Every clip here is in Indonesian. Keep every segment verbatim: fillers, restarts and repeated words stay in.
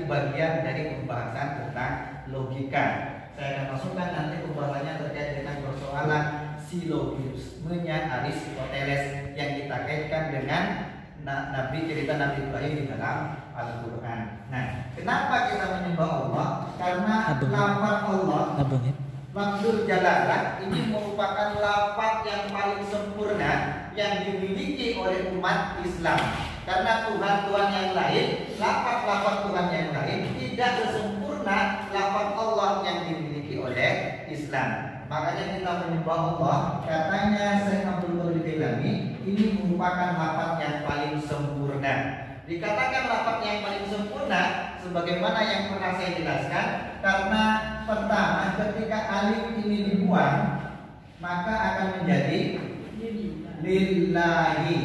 bagian dari pembahasan tentang logika. Saya akan masukkan nanti pembahasannya terkait dengan persoalan silogismenya Aristoteles yang kita kaitkan dengan Nabi cerita Nabi Ibrahim di dalam Al-Quran. Nah, kenapa kita menyembah Allah? Karena lafaz Allah, lafzul jalalah ini merupakan lafaz yang paling sempurna yang dimiliki oleh umat Islam. Karena Tuhan-Tuhan yang lain, lafaz-lafaz Tuhan yang lain tidak sesempurna lafaz Allah yang dimiliki oleh Islam. Makanya kita menyembah Allah. Katanya Syekh Abdul Qadir Jailani, ini merupakan lafaz yang paling sempurna. Dikatakan lafaz yang paling sempurna sebagaimana yang pernah saya jelaskan, karena pertama ketika alif ini dibuang maka akan menjadi lillahi,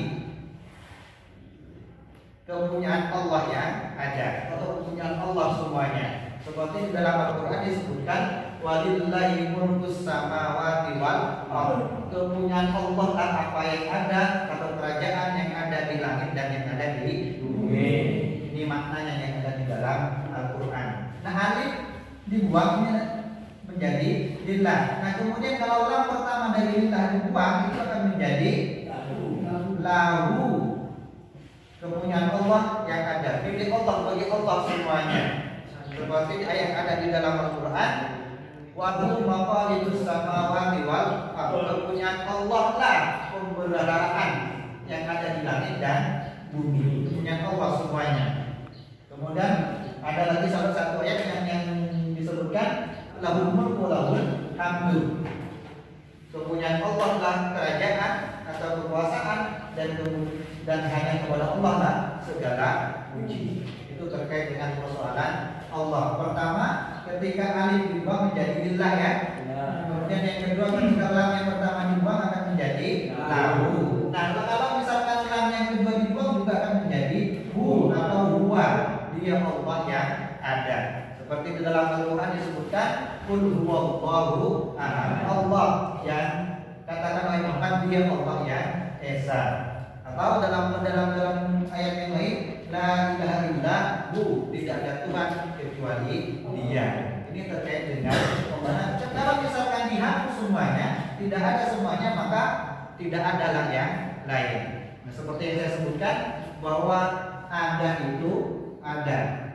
kepunyaan Allah yang ada atau kepunyaan Allah semuanya. Seperti di dalam Al-Quran disebutkan walillahi mulkus samawati wal ardh, kepunyaan Allah lah apa yang ada atau kerajaan yang ada di langit dan yang ada di bumi. Ini maknanya yang ada di dalam Al-Quran. Nah, alif dibuangnya menjadi lillah. Nah, kemudian kalau lam pertama dari lillah dibuang, itu akan menjadi lahu, kepunyaan Allah yang ada, milik Allah, bagi Allah semuanya. Seperti ayat yang ada di dalam Al-Quran, Wadhu maqalidus samawati wal ardh, kepunyaan Allah lah pemeliharaan yang ada di langit dan bumi, kepunyaan Allah semuanya. Kemudian ada lagi salah satu ayat yang, yang disebutkan lahul mulku lahul hamdu, kepunyaan Allah lah kerajaan atau kekuasaan dan dan hanya kepada Allah lah segala puji. Itu terkait dengan persoalan Allah. Pertama, ketika alif dibuang menjadi lillah ya. Kemudian yang kedua, ketika lam yang pertama dibuang akan menjadi lahu. Nah, kalau misalkan lam yang kedua dibuang juga akan menjadi hu atau huwa, dia Allah yang ada. Seperti di dalam Al-Quran disebutkan qul huwallahu ahad, Allah yang katakan oleh Muhammad dia Allah yang esa. Atau dalam dalam dalam ayat yang lain, la ilaha illahu, tidak ada Tuhan kecuali Dia. Ini terkait dengan pembahasan. Kalau misalkan dihapus semuanya, tidak ada semuanya, maka tidak ada lah yang lain. Nah, seperti yang saya sebutkan bahwa ada itu ada.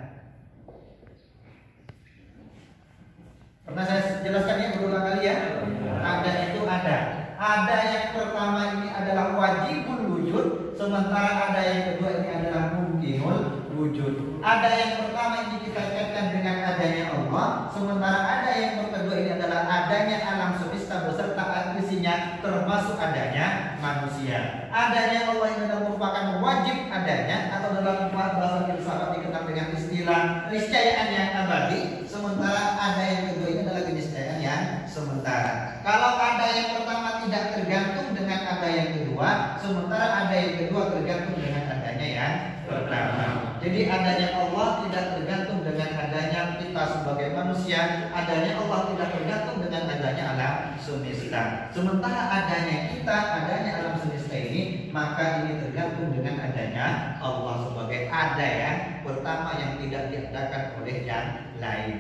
Pernah saya jelaskan ya beberapa kali ya. Ada itu ada. Ada yang pertama ini adalah wajibul wujud, sementara ada yang kedua ini adalah mungkinul wujud. Ada yang pertama ini kita kaitkan dengan adanya Allah, sementara ada yang kedua ini adalah adanya alam semesta beserta isinya termasuk adanya manusia. Adanya Allah ini adalah merupakan wajib adanya, atau dalam bahasa filsafat dikenal dengan istilah niscayaan yang abadi, sementara ada yang kedua ini adalah keniscayaan yang sementara. Kalau ada yang pertama tidak tergantung dengan ada yang kedua, sementara ada yang kedua tergantung dengan adanya yang pertama. Jadi adanya Allah tidak tergantung dengan adanya kita sebagai manusia, adanya Allah tidak tergantung dengan adanya alam semesta. Sementara adanya kita, adanya alam semesta ini, maka ini tergantung dengan adanya Allah sebagai ada yang pertama yang tidak diadakan oleh yang lain.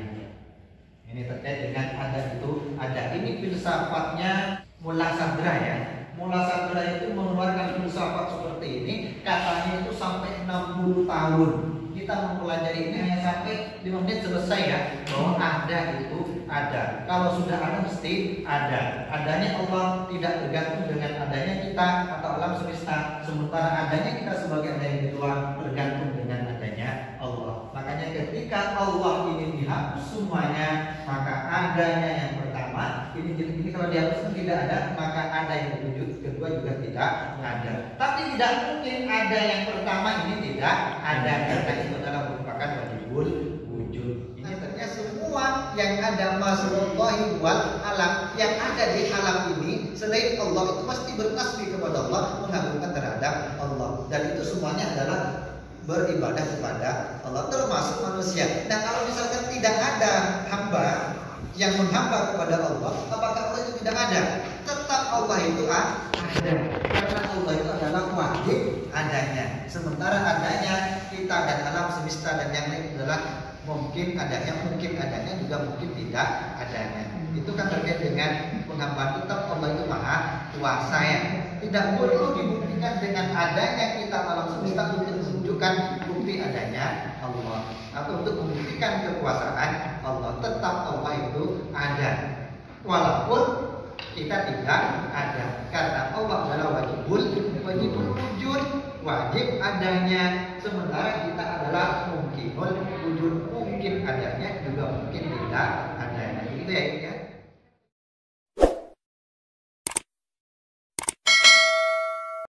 Ini terkait dengan ada itu ada. Ini filsafatnya Mullah Sadra ya. Mullah Sadra itu mengeluarkan filsafat seperti ini, katanya itu sampai enam puluh tahun. Kita mempelajari ini hanya sampai lima menit selesai ya. Bahwa ada itu ada. Kalau sudah ada mesti ada. Adanya Allah tidak tergantung dengan adanya kita atau alam semesta. Sementara adanya kita sebagai ada yang kedua tergantung dengan adanya Allah. Makanya ketika Allah ini dihapus semuanya, maka adanya yang pertama ini, ini kalau dihapuskan tidak ada, maka ada yang kedua juga tidak ada. Tapi tidak mungkin ada yang pertama ini tidak ada, karena itu adalah merupakan wajibul wujud. Ini ternyata semua yang ada masrullahi wal alam, yang ada di alam ini selain Allah itu pasti bertasbih kepada Allah, mengagungkan terhadap Allah, dan itu semuanya adalah beribadah kepada Allah, termasuk manusia. Nah, kalau misalkan tidak ada hamba yang menghamba kepada Allah, apakah Allah itu tidak ada? Tetap Allah itu ada, karena Allah itu adalah wajib adanya. Sementara adanya kita dan alam semesta dan yang lain adalah mungkin adanya, mungkin adanya juga mungkin tidak adanya. Itu kan terkait dengan pengambahan. Tetap Allah itu maha kuasa ya. Tidak perlu dibuktikan dengan adanya kita alam semesta untuk menunjukkan bukti adanya Allah atau untuk membuktikan kekuasaan Allah. Tetap Allah itu ada walaupun kita tidak ada, karena Allah adalah wajibul wajibul wujud, wajib adanya, sementara kita adalah mungkinul wujud, mungkin adanya juga mungkin tidak adanya. Itu ya